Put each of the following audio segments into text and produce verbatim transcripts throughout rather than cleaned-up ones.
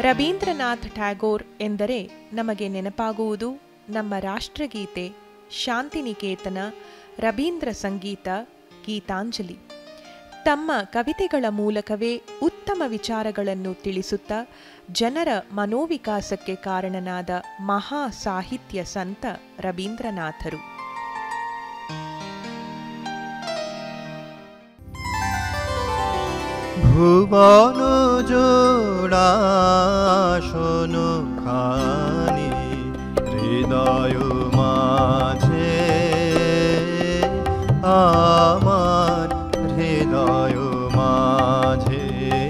ರವೀಂದ್ರನಾಥ್ ಟ್ಯಾಗೋರ್ ಎಂದರೆ ನಮಗೆ ನೆನಪಾಗುವುದು ನಮ್ಮ ರಾಷ್ಟ್ರಗೀತೆ, ಶಾಂತಿನಿಕೇತನ, ರವೀಂದ್ರ ಸಂಗೀತ, ಗೀತಾಂಜಲಿ. ತಮ್ಮ ಕವಿತೆಗಳ ಮೂಲಕವೇ ಉತ್ತಮ ವಿಚಾರಗಳನ್ನು ತಿಳಿಸುತ್ತಾ ಜನರ ಮನೋವಿಕಾಸಕ್ಕೆ ಕಾರಣನಾದ ಮಹಾ ಸಾಹಿತ್ಯ ಸಂತ ರವೀಂದ್ರನಾಥರು. ভুবন জোড়া শোনো খানি হৃদয় মাঝে আমার হৃদয় মাঝে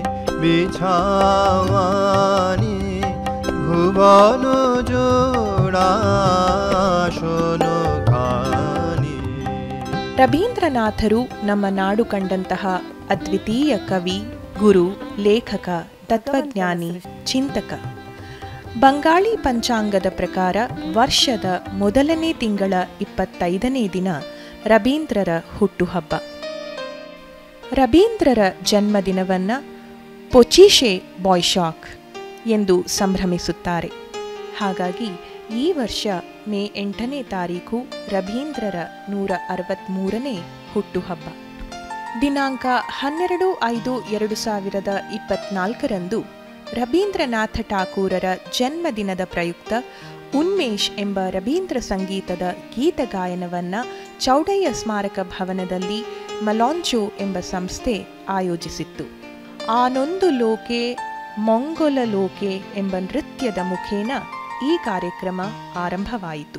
বিছাওয়ানি ভুবন জোড়া শোনো খানি. ರವೀಂದ್ರನಾಥರು ನಮ್ಮ ನಾಡು ಕಂಡಂತಹ ಅದ್ವಿತೀಯ ಕವಿ, ಗುರು, ಲೇಖಕ, ತತ್ವಜ್ಞಾನಿ, ಚಿಂತಕ. ಬಂಗಾಳಿ ಪಂಚಾಂಗದ ಪ್ರಕಾರ ವರ್ಷದ ಮೊದಲನೇ ತಿಂಗಳ ಇಪ್ಪತ್ತೈದನೇ ದಿನ ರವೀಂದ್ರರ ಹುಟ್ಟುಹಬ್ಬ. ರವೀಂದ್ರರ ಜನ್ಮದಿನವನ್ನು ಪೊಚಿಷೆ ಬಾಯ್ಶಾಕ್ ಎಂದು ಸಂಭ್ರಮಿಸುತ್ತಾರೆ. ಹಾಗಾಗಿ ಈ ವರ್ಷ ಮೇ ಎಂಟನೇ ತಾರೀಕು ರವೀಂದ್ರರ ನೂರ ಅರವತ್ತ್ಮೂರನೇ ಹುಟ್ಟುಹಬ್ಬ. ದಿನಾಂಕ ಹನ್ನೆರಡು ಐದು ಎರಡು ಸಾವಿರದ ಇಪ್ಪತ್ನಾಲ್ಕರಂದು ರವೀಂದ್ರನಾಥ ಠಾಕೂರರ ಜನ್ಮದಿನದ ಪ್ರಯುಕ್ತ ಉನ್ಮೇಷ್ ಎಂಬ ರವೀಂದ್ರ ಸಂಗೀತದ ಗೀತಗಾಯನವನ್ನು ಚೌಡಯ್ಯ ಸ್ಮಾರಕ ಭವನದಲ್ಲಿ ಮಲಾಂಚೋ ಎಂಬ ಸಂಸ್ಥೆ ಆಯೋಜಿಸಿತ್ತು. ಆನೊಂದು ಲೋಕೆ ಮೊಂಗೊಲ ಲೋಕೆ ಎಂಬ ನೃತ್ಯದ ಮುಖೇನ ಈ ಕಾರ್ಯಕ್ರಮ ಆರಂಭವಾಯಿತು.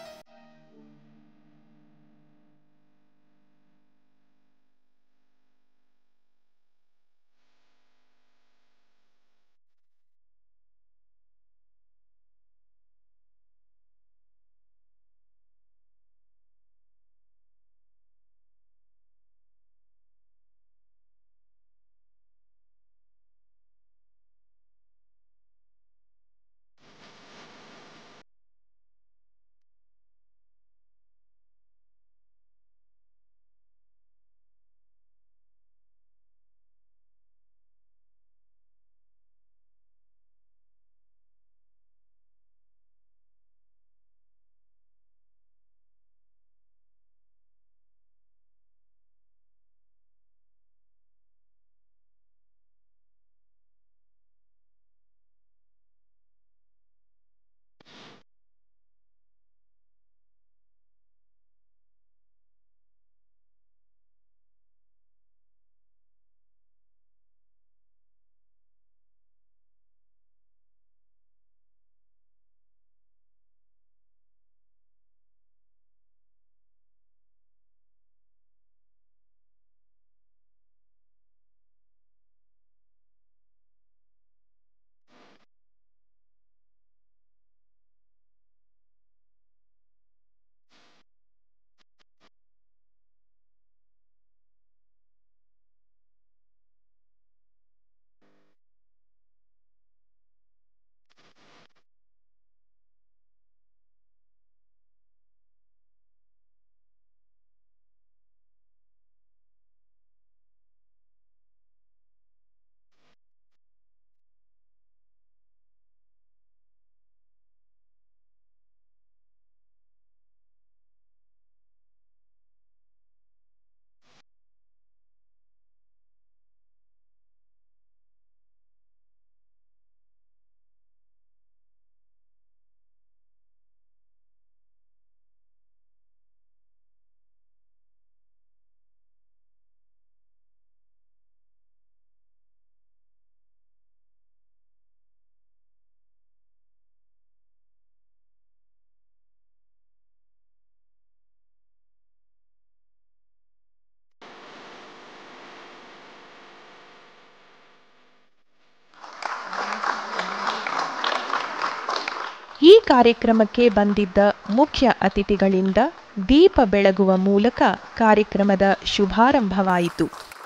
ಈ ಕಾರ್ಯಕ್ರಮಕ್ಕೆ ಬಂದಿದ್ದ ಮುಖ್ಯ ಅತಿಥಿಗಳಿಂದ ದೀಪ ಬೆಳಗುವ ಮೂಲಕ ಕಾರ್ಯಕ್ರಮದ ಶುಭಾರಂಭವಾಯಿತು.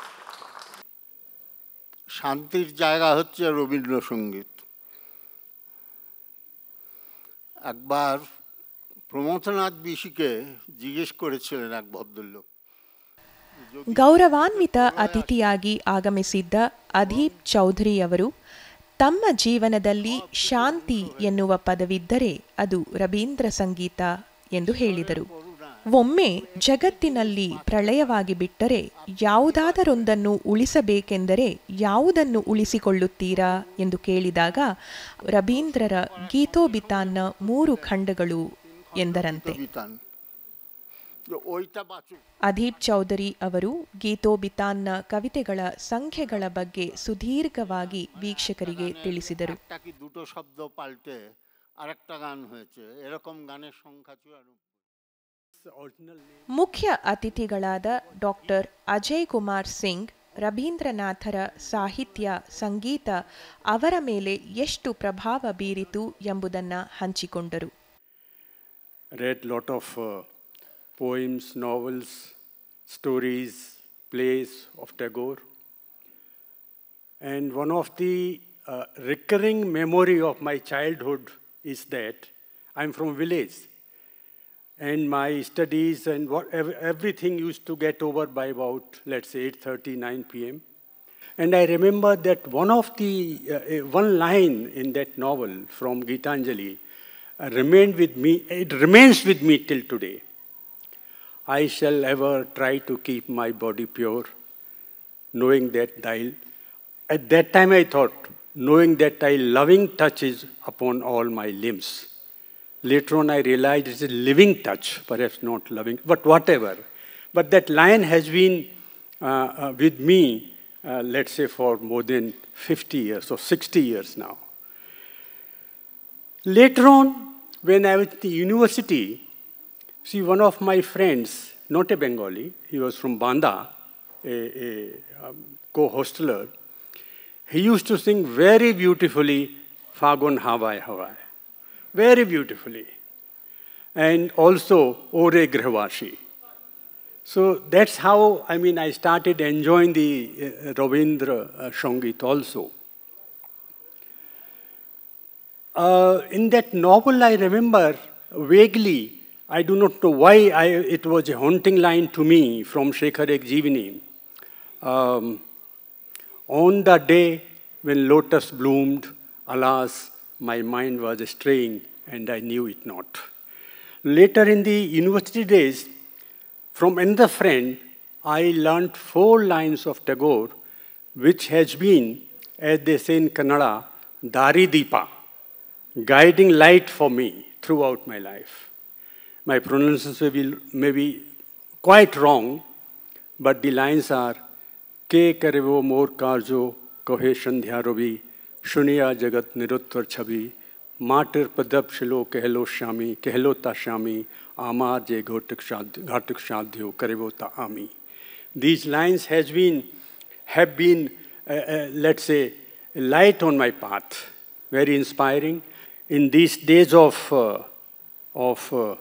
শান্তির জায়গা হচ্ছে রবীন্দ্রসঙ্গীত। একবার প্রমথনাথ বিশিকে জিজ্ঞেস করেছিলেন এক ভদ্রলোক, ಗೌರವಾನ್ವಿತ ಅತಿಥಿಯಾಗಿ ಆಗಮಿಸಿದ್ದ ಅಧೀಪ್ ಚೌಧರಿ ಅವರು ತಮ್ಮ ಜೀವನದಲ್ಲಿ ಶಾಂತಿ ಎನ್ನುವ ಪದವಿದ್ದರೆ ಅದು ರವೀಂದ್ರ ಸಂಗೀತ ಎಂದು ಹೇಳಿದರು. ಒಮ್ಮೆ ಜಗತ್ತಿನಲ್ಲಿ ಪ್ರಳಯವಾಗಿ ಬಿಟ್ಟರೆ ಯಾವುದಾದರೊಂದನ್ನು ಉಳಿಸಬೇಕೆಂದರೆ ಯಾವುದನ್ನು ಉಳಿಸಿಕೊಳ್ಳುತ್ತೀರಾ ಎಂದು ಕೇಳಿದಾಗ ರವೀಂದ್ರರ ಗೀತೋಬಿತಾನ್ನ ಮೂರು ಖಂಡಗಳು ಎಂದರಂತೆ. ಅದೀಪ್ ಚೌಧರಿ ಅವರು ಗೀತೋಬಿತಾನ್ನ ಕವಿತೆಗಳ ಸಂಖ್ಯೆಗಳ ಬಗ್ಗೆ ಸುದೀರ್ಘವಾಗಿ ವೀಕ್ಷಕರಿಗೆ ತಿಳಿಸಿದರು. দুটো শব্দ পাল্টে আরেকটা গান হয়েছে, এরকম গানের সংখ্যা চুয়ান্ন. ಮುಖ್ಯ ಅತಿಥಿಗಳಾದ ಡಾಕ್ಟರ್ ಅಜಯ್ ಕುಮಾರ್ ಸಿಂಗ್ ರವೀಂದ್ರನಾಥರ ಸಾಹಿತ್ಯ ಸಂಗೀತ ಅವರ ಮೇಲೆ ಎಷ್ಟು ಪ್ರಭಾವ ಬೀರಿತು ಎಂಬುದನ್ನು ಹಂಚಿಕೊಂಡರು. Read lot of uh, poems, novels, stories, plays of Tagore. And one of the uh, recurring memory of my childhood is that I'm from village. And my studies and what, everything used to get over by about, let's say, eight thirty, nine p m And I remember that one of the, uh, one line in that novel from Gitanjali uh, remained with me, it remains with me till today. I shall ever try to keep my body pure, knowing that thy, at that time I thought, knowing that thy loving touch is upon all my limbs. Later on, I realized it's a living touch, perhaps not loving, but whatever. But that line has been uh, uh, with me, uh, let's say, for more than fifty years or sixty years now. Later on, when I was at the university, see, one of my friends, not a Bengali, he was from Banda, a, a um, co-hosteler, he used to sing very beautifully, Fagun Hawai Hawai. Very beautifully. And also, Ore Grihvashi. So that's how, I mean, I started enjoying the uh, Ravindra uh, Sangeet also. Uh, in that novel, I remember vaguely, I do not know why I, it was a haunting line to me from Shekhar Ek Jeevani. Um, on the day when lotus bloomed, alas, my mind was straying and I knew it not. Later in the university days, from another friend, I learnt four lines of Tagore, which has been, as they say in Kannada, Dari Deepa, guiding light for me throughout my life. My pronunciation may be, may be quite wrong, but the lines are, Ke karevo mor karjo, kohe sandhya robi, Shuniya jagat niruttar chhabi, Matir padab shilo kehlo shami, kehlo ta shami, Amar je ghatuk shadhyo karevo ta ami. These lines has been, have been, uh, uh, let's say, a light on my path, very inspiring. In these days of, uh, of uh,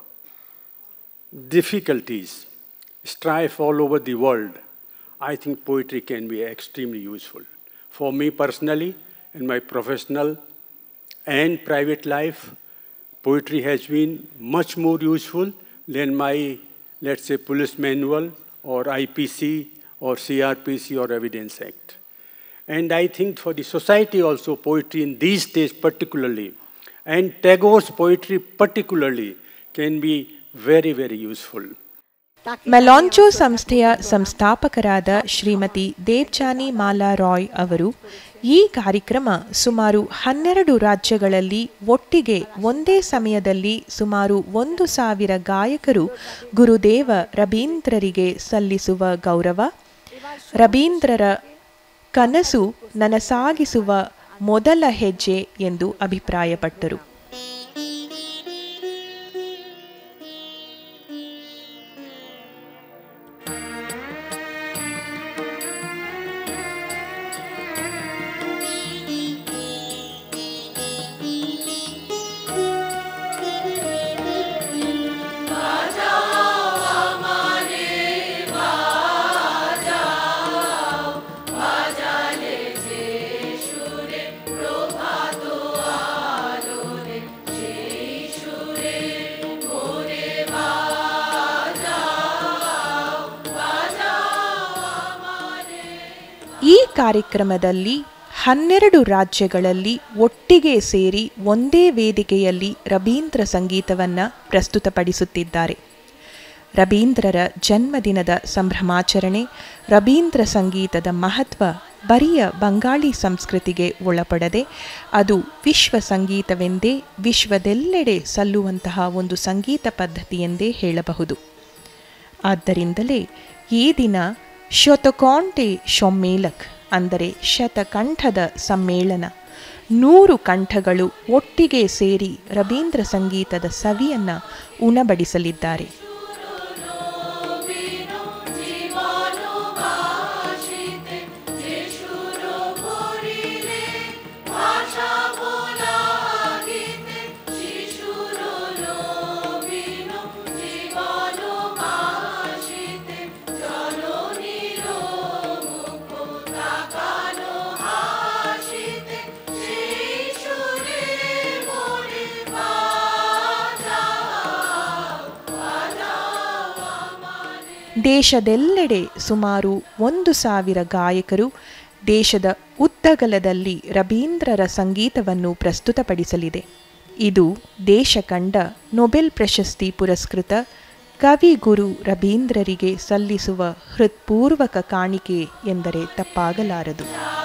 difficulties, strife all over the world, I think poetry can be extremely useful. For me personally, in my professional and private life, poetry has been much more useful than my, let's say, police manual or I P C or C R P C or Evidence Act. And I think for the society also, poetry in these days particularly, and Tagore's poetry particularly, can be very, very useful. ಮೆಲಾಂಚೋ ಸಂಸ್ಥೆಯ ಸಂಸ್ಥಾಪಕರಾದ ಶ್ರೀಮತಿ ದೇವ್ಚಾನಿ ಮಾಲಾ ರಾಯ್ ಅವರು ಈ ಕಾರ್ಯಕ್ರಮ ಸುಮಾರು ಹನ್ನೆರಡು ರಾಜ್ಯಗಳಲ್ಲಿ ಒಟ್ಟಿಗೆ ಒಂದೇ ಸಮಯದಲ್ಲಿ ಸುಮಾರು ಒಂದು ಸಾವಿರ ಗಾಯಕರು ಗುರುದೇವ ರವೀಂದ್ರರಿಗೆ ಸಲ್ಲಿಸುವ ಗೌರವ, ರವೀಂದ್ರರ ಕನಸು ನನಸಾಗಿಸುವ ಮೊದಲ ಹೆಜ್ಜೆ ಎಂದು ಅಭಿಪ್ರಾಯಪಟ್ಟರು. ಈ ಕಾರ್ಯಕ್ರಮದಲ್ಲಿ ಹನ್ನೆರಡು ರಾಜ್ಯಗಳಲ್ಲಿ ಒಟ್ಟಿಗೆ ಸೇರಿ ಒಂದೇ ವೇದಿಕೆಯಲ್ಲಿ ರವೀಂದ್ರ ಸಂಗೀತವನ್ನು ಪ್ರಸ್ತುತಪಡಿಸುತ್ತಿದ್ದಾರೆ. ರವೀಂದ್ರರ ಜನ್ಮದಿನದ ಸಂಭ್ರಮಾಚರಣೆ, ರವೀಂದ್ರ ಸಂಗೀತದ ಮಹತ್ವ ಬರಿಯ ಬಂಗಾಳಿ ಸಂಸ್ಕೃತಿಗೆ ಒಳಪಡದೆ ಅದು ವಿಶ್ವ ಸಂಗೀತವೆಂದೇ, ವಿಶ್ವದೆಲ್ಲೆಡೆ ಸಲ್ಲುವಂತಹ ಒಂದು ಸಂಗೀತ ಪದ್ಧತಿ ಎಂದೇ ಹೇಳಬಹುದು. ಆದ್ದರಿಂದಲೇ ಈ ದಿನ ಶತಕಾಂಟೆ ಶೊಮ್ಮೇಲಕ್ ಅಂದರೆ ಶತಕಂಠದ ಸಮ್ಮೇಳನ, ನೂರು ಕಂಠಗಳು ಒಟ್ಟಿಗೆ ಸೇರಿ ರವೀಂದ್ರ ಸಂಗೀತದ ಸವಿಯನ್ನು ಉಣಬಡಿಸಲಿದ್ದಾರೆ. ದೇಶದೆಲ್ಲೆಡೆ ಸುಮಾರು ಒಂದು ಸಾವಿರ ಗಾಯಕರು ದೇಶದ ಉದ್ದಗಲದಲ್ಲಿ ರವೀಂದ್ರರ ಸಂಗೀತವನ್ನು ಪ್ರಸ್ತುತಪಡಿಸಲಿದೆ. ಇದು ದೇಶ ಕಂಡ ನೊಬೆಲ್ ಪ್ರಶಸ್ತಿ ಪುರಸ್ಕೃತ ಕವಿಗುರು ರವೀಂದ್ರರಿಗೆ ಸಲ್ಲಿಸುವ ಹೃತ್ಪೂರ್ವಕ ಕಾಣಿಕೆ ಎಂದರೆ ತಪ್ಪಾಗಲಾರದು.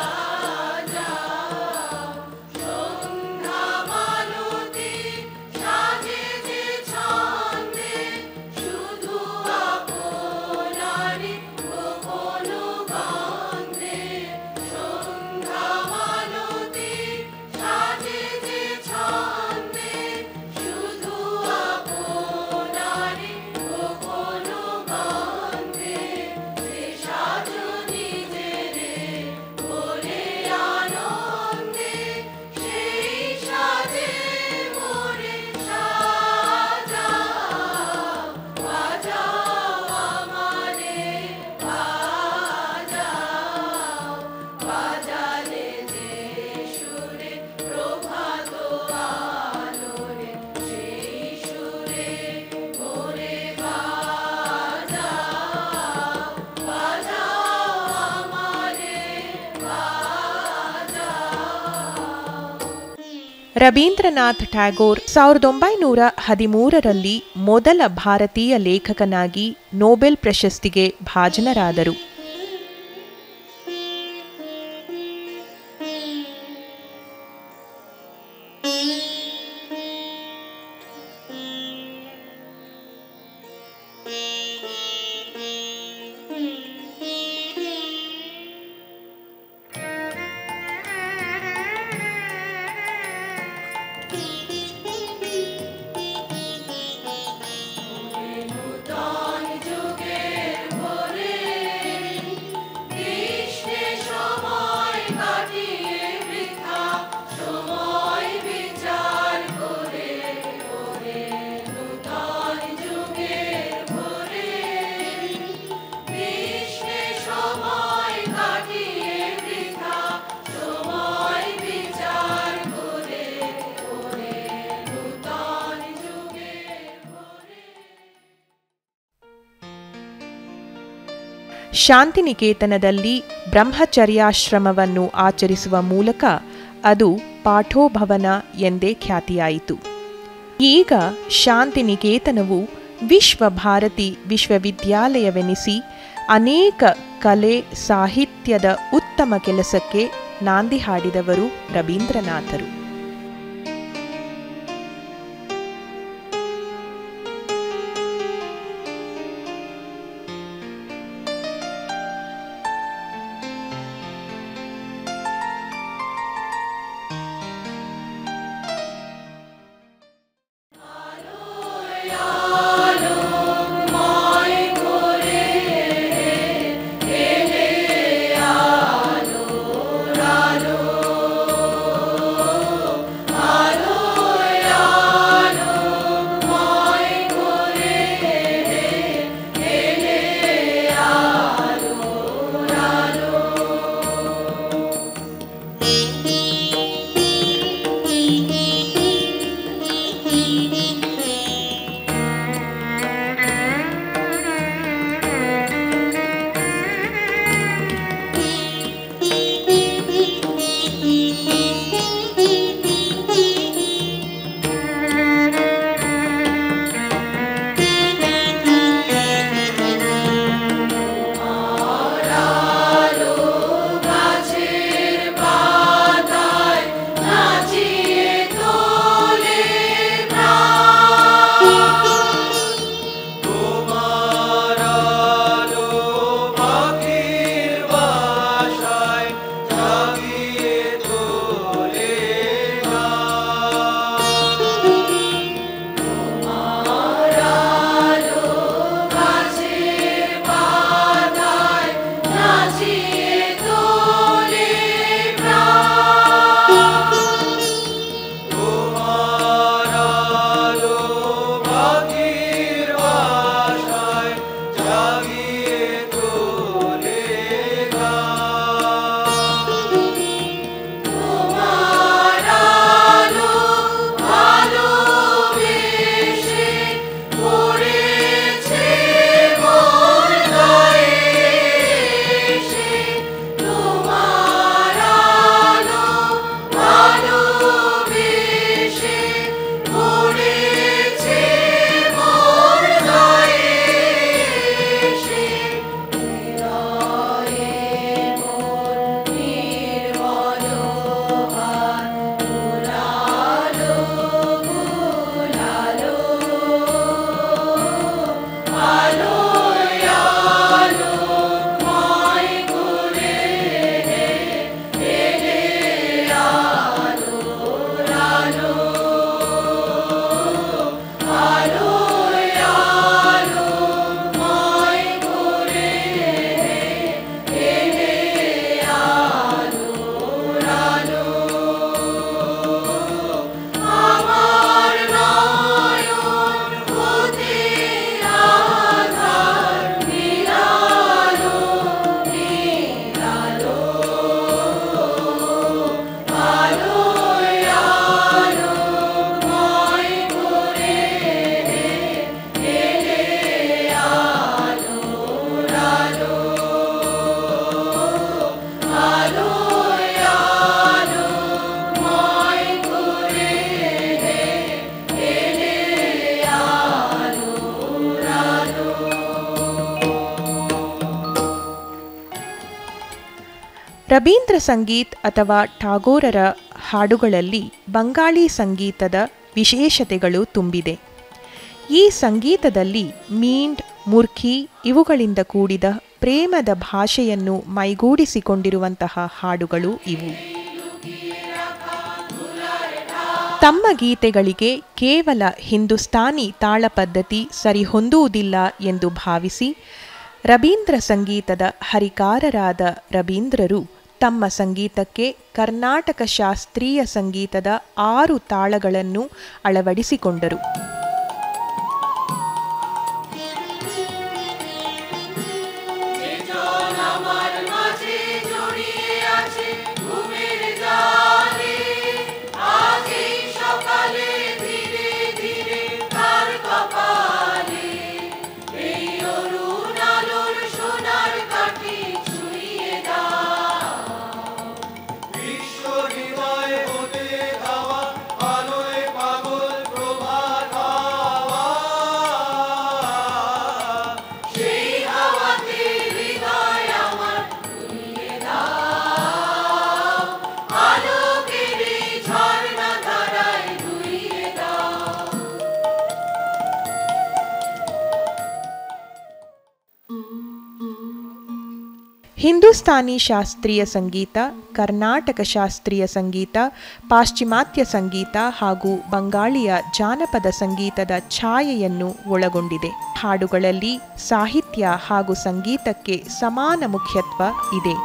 ರವೀಂದ್ರನಾಥ್ ಟ್ಯಾಗೋರ್ ಸಾವಿರದ ಒಂಬೈನೂರ ಹದಿಮೂರರಲ್ಲಿ ಮೊದಲ ಭಾರತೀಯ ಲೇಖಕನಾಗಿ ನೊಬೆಲ್ ಪ್ರಶಸ್ತಿಗೆ ಭಾಜನರಾದರು. ಶಾಂತಿನಿಕೇತನದಲ್ಲಿ ಬ್ರಹ್ಮಚರ್ಯಾಶ್ರಮವನ್ನು ಆಚರಿಸುವ ಮೂಲಕ ಅದು ಪಾಠೋಭವನ ಎಂದೇ ಖ್ಯಾತಿಯಾಯಿತು. ಈಗ ಶಾಂತಿನಿಕೇತನವು ವಿಶ್ವಭಾರತಿ ವಿಶ್ವವಿದ್ಯಾಲಯವೆನಿಸಿ ಅನೇಕ ಕಲೆ ಸಾಹಿತ್ಯದ ಉತ್ತಮ ಕೆಲಸಕ್ಕೆ ನಾಂದಿ ಹಾಡಿದವರು ರವೀಂದ್ರನಾಥರು. Oh ರಬೀಂದ್ರ ಸಂಗೀತ್ ಅಥವಾ ಠಾಗೋರರ ಹಾಡುಗಳಲ್ಲಿ ಬಂಗಾಳಿ ಸಂಗೀತದ ವಿಶೇಷತೆಗಳು ತುಂಬಿದೆ. ಈ ಸಂಗೀತದಲ್ಲಿ ಮೀಂಡ್, ಮುರ್ಖಿ ಇವುಗಳಿಂದ ಕೂಡಿದ ಪ್ರೇಮದ ಭಾಷೆಯನ್ನು ಮೈಗೂಡಿಸಿಕೊಂಡಿರುವಂತಹ ಹಾಡುಗಳು ಇವು. ತಮ್ಮ ಗೀತೆಗಳಿಗೆ ಕೇವಲ ಹಿಂದೂಸ್ತಾನಿ ತಾಳ ಪದ್ಧತಿ ಸರಿಹೊಂದುವುದಿಲ್ಲ ಎಂದು ಭಾವಿಸಿ ರಬೀಂದ್ರ ಸಂಗೀತದ ಹರಿಕಾರರಾದ ರಬೀಂದ್ರರು ತಮ್ಮ ಸಂಗೀತಕ್ಕೆ ಕರ್ನಾಟಕ ಶಾಸ್ತ್ರೀಯ ಸಂಗೀತದ ಆರು ತಾಳಗಳನ್ನು ಅಳವಡಿಸಿಕೊಂಡರು. ಹಿಂದೂಸ್ತಾನಿ ಶಾಸ್ತ್ರೀಯ ಸಂಗೀತ, ಕರ್ನಾಟಕ ಶಾಸ್ತ್ರೀಯ ಸಂಗೀತ, ಪಾಶ್ಚಿಮಾತ್ಯ ಸಂಗೀತ ಹಾಗೂ ಬಂಗಾಳಿಯ ಜಾನಪದ ಸಂಗೀತದ ಛಾಯೆಯನ್ನು ಒಳಗೊಂಡಿದೆ. ಹಾಡುಗಳಲ್ಲಿ ಸಾಹಿತ್ಯ ಹಾಗೂ ಸಂಗೀತಕ್ಕೆ ಸಮಾನ ಮುಖ್ಯತ್ವ ಇದೆ.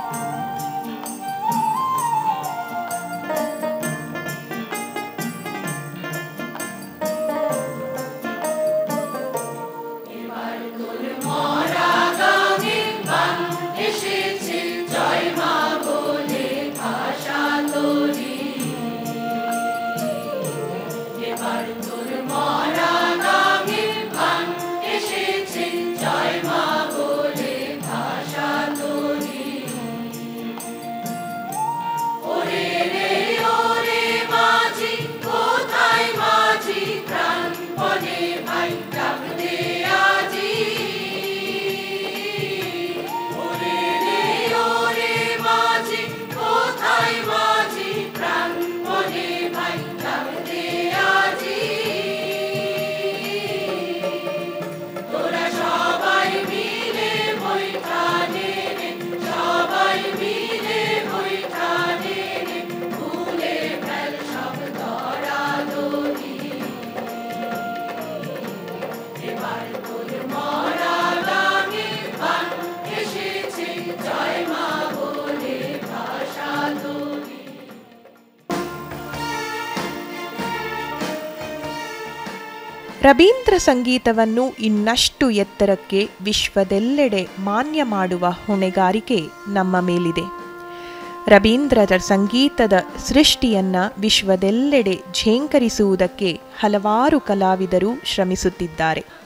ರಬೀಂದ್ರ ಸಂಗೀತವನ್ನು ಇನ್ನಷ್ಟು ಎತ್ತರಕ್ಕೆ ವಿಶ್ವದೆಲ್ಲೆಡೆ ಮಾನ್ಯ ಮಾಡುವ ಹೊಣೆಗಾರಿಕೆ ನಮ್ಮ ಮೇಲಿದೆ. ರಬೀಂದ್ರರ ಸಂಗೀತದ ಸೃಷ್ಟಿಯನ್ನ ವಿಶ್ವದೆಲ್ಲೆಡೆ ಝೇಂಕರಿಸುವುದಕ್ಕೆ ಹಲವಾರು ಕಲಾವಿದರು ಶ್ರಮಿಸುತ್ತಿದ್ದಾರೆ.